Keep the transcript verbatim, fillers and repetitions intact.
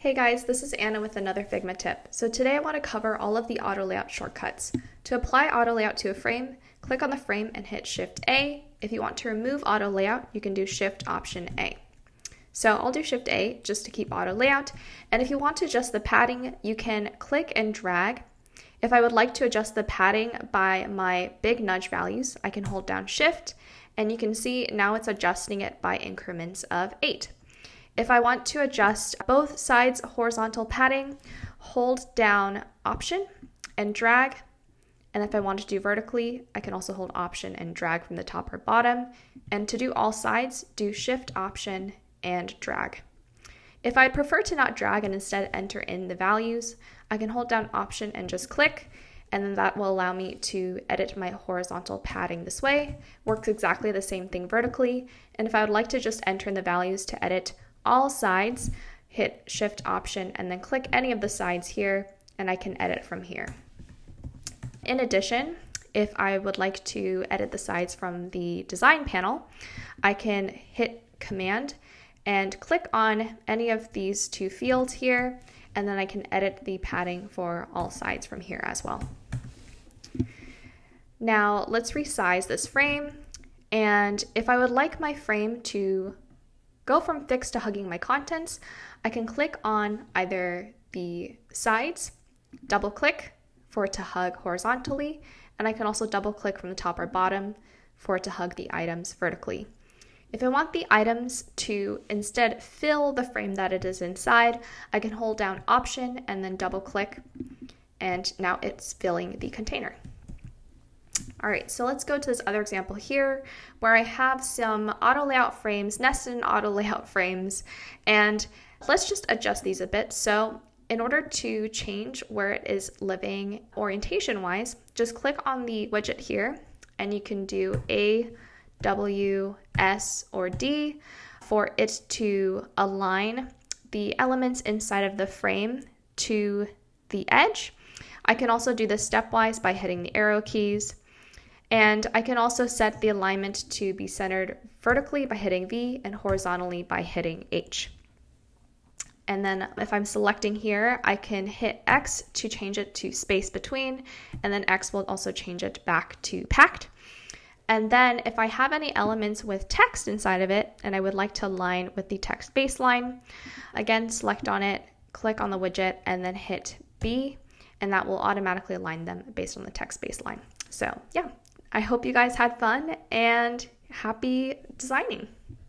Hey guys, this is Anna with another Figma tip. So today I want to cover all of the auto layout shortcuts. To apply auto layout to a frame, click on the frame and hit Shift A. If you want to remove auto layout, you can do Shift Option A. So I'll do Shift A just to keep auto layout. And if you want to adjust the padding, you can click and drag. If I would like to adjust the padding by my big nudge values, I can hold down Shift and you can see now it's adjusting it by increments of eight. If I want to adjust both sides horizontal padding, hold down Option and drag. And if I want to do vertically, I can also hold Option and drag from the top or bottom. And to do all sides, do Shift Option and drag. If I'd prefer to not drag and instead enter in the values, I can hold down Option and just click, and then that will allow me to edit my horizontal padding this way. Works exactly the same thing vertically. And if I would like to just enter in the values to edit all sides, hit Shift Option and then click any of the sides here, and I can edit from here. In addition, if I would like to edit the sides from the design panel, I can hit Command and click on any of these two fields here, and then I can edit the padding for all sides from here as well. Now let's resize this frame, and if I would like my frame to go from fixed to hugging my contents, I can click on either the sides, double click for it to hug horizontally, and I can also double click from the top or bottom for it to hug the items vertically. If I want the items to instead fill the frame that it is inside, I can hold down Option and then double click, and now it's filling the container. All right, so let's go to this other example here where I have some auto layout frames, nested in auto layout frames, and let's just adjust these a bit. So in order to change where it is living orientation wise, just click on the widget here and you can do A, W, S, or D for it to align the elements inside of the frame to the edge. I can also do this stepwise by hitting the arrow keys. And I can also set the alignment to be centered vertically by hitting V and horizontally by hitting H. And then if I'm selecting here, I can hit X to change it to space between, and then X will also change it back to packed. And then if I have any elements with text inside of it, and I would like to align with the text baseline, again, select on it, click on the widget, and then hit B, and that will automatically align them based on the text baseline. So yeah. I hope you guys had fun and happy designing.